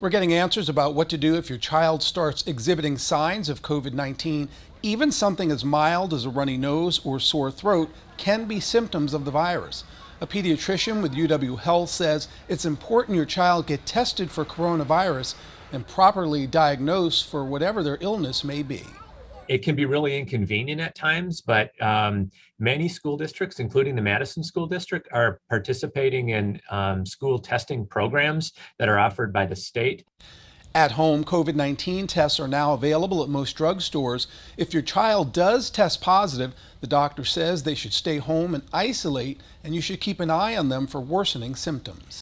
We're getting answers about what to do if your child starts exhibiting signs of COVID-19. Even something as mild as a runny nose or sore throat can be symptoms of the virus. A pediatrician with UW Health says it's important your child get tested for coronavirus and properly diagnosed for whatever their illness may be. It can be really inconvenient at times, but many school districts, including the Madison School District, are participating in school testing programs that are offered by the state. At-home COVID-19 tests are now available at most drugstores. If your child does test positive, the doctor says they should stay home and isolate, and you should keep an eye on them for worsening symptoms.